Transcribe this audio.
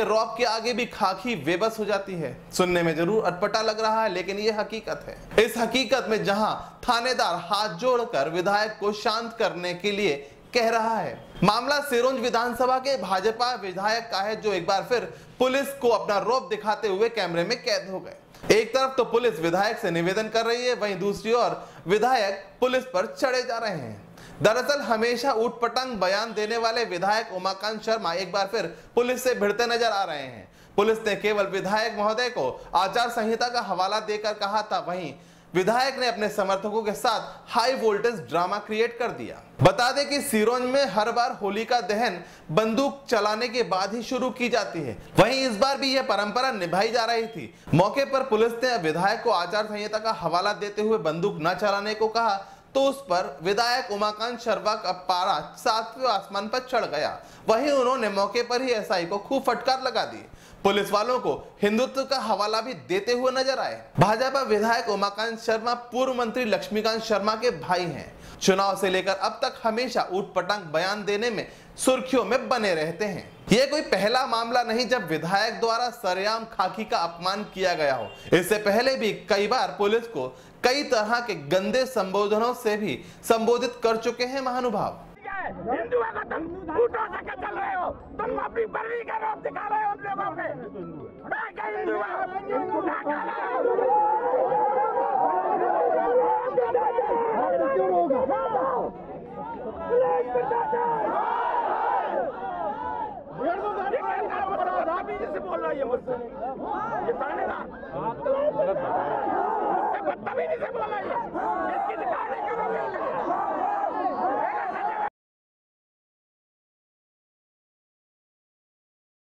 के रौब के आगे भी खाकी बेबस हो जाती है। सुनने में जरूर अटपटा लग रहा है, लेकिन ये हकीकत है। इस हकीकत में जहां थानेदार हाथ जोड़कर विधायक को शांत करने के लिए कह रहा है। मामला सिरोंज विधानसभा के भाजपा विधायक का है, जो एक बार फिर पुलिस को अपना रौब दिखाते हुए कैमरे में कैद हो गए। एक तरफ तो पुलिस विधायक से निवेदन कर रही है, वहीं दूसरी ओर विधायक पुलिस पर चढ़े जा रहे हैं। दरअसल हमेशा ऊटपटांग बयान देने वाले विधायक उमाकांत शर्मा एक बार फिर पुलिस से भिड़ते नजर आ रहे हैं। पुलिस ने केवल विधायक महोदय को आचार संहिता का हवाला देकर कहा था, वहीं विधायक ने अपने समर्थकों के साथ हाई वोल्टेज ड्रामा क्रिएट कर दिया। बता दें कि सिरोंज में हर बार होलिका दहन बंदूक चलाने के बाद ही शुरू की जाती है, वहीं इस बार भी यह परंपरा निभाई जा रही थी। मौके पर पुलिस ने विधायक को आचार संहिता का हवाला देते हुए बंदूक न चलाने को कहा, तो उस पर विधायक उमाकांत शर्मा का पारा 7वें आसमान पर चढ़ गया। वहीं उन्होंने मौके पर ही एसआई को खूब फटकार लगा दी। पुलिस वालों को हिंदुत्व का हवाला भी देते हुए नजर आए। भाजपा विधायक उमाकांत शर्मा पूर्व मंत्री लक्ष्मीकांत शर्मा के भाई हैं। चुनाव से लेकर अब तक हमेशा ऊटपटांग बयान देने में सुर्खियों में बने रहते हैं। ये कोई पहला मामला नहीं जब विधायक द्वारा सरेआम खाकी का अपमान किया गया हो। इससे पहले भी कई बार पुलिस को कई तरह के गंदे संबोधनों से भी संबोधित कर चुके हैं महानुभाव। हिंदू को तुम ऊँटों से क्या चल रहे हो? तुम अपनी बर्री का रौब दिखा रहे हो हम लोगों पे। मैं क्या हिंदू हूँ? क्या कर रहे हो? क्यों होगा? आप ही जैसे बोल रहा है ये मुझसे, ये थानेदार बदतमीजी से बोल रहा है। इसकी दिखा